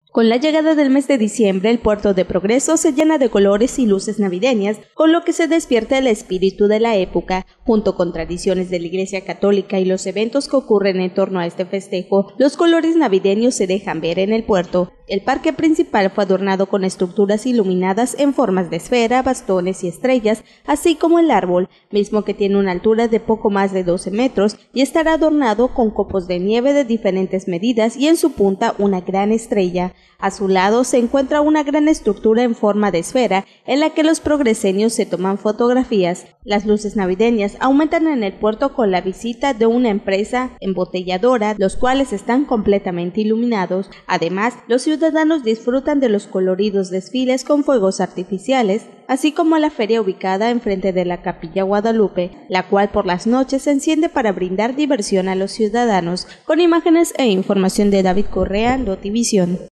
Con la llegada del mes de diciembre, el puerto de Progreso se llena de colores y luces navideñas, con lo que se despierta el espíritu de la época. Junto con tradiciones de la Iglesia Católica y los eventos que ocurren en torno a este festejo, los colores navideños se dejan ver en el puerto. El parque principal fue adornado con estructuras iluminadas en formas de esfera, bastones y estrellas, así como el árbol, mismo que tiene una altura de poco más de 12 metros y estará adornado con copos de nieve de diferentes medidas y en su punta una gran estrella. A su lado se encuentra una gran estructura en forma de esfera en la que los progreseños se toman fotografías. Las luces navideñas aumentan en el puerto con la visita de una empresa embotelladora, los cuales están completamente iluminados. Además, los ciudadanos disfrutan de los coloridos desfiles con fuegos artificiales, así como la feria ubicada enfrente de la Capilla Guadalupe, la cual por las noches se enciende para brindar diversión a los ciudadanos. Con imágenes e información de David Correa, Notivisión.